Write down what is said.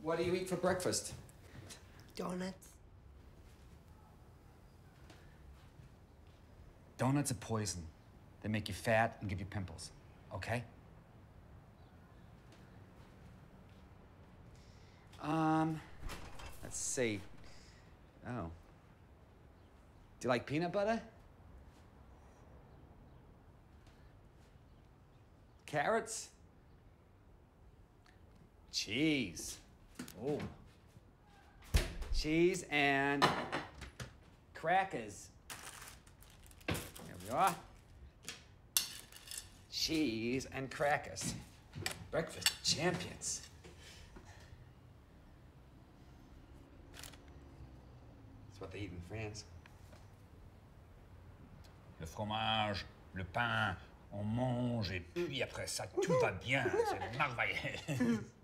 What do you eat for breakfast? Doughnuts. Donuts are poison. They make you fat and give you pimples. Okay? Let's see. Oh. Do you like peanut butter? Carrots? Cheese. Oh. Cheese and crackers. There we are. Cheese and crackers. Breakfast champions. That's what they eat in France. Le fromage, le pain, on mange et puis après ça, tout va bien. C'est merveilleux.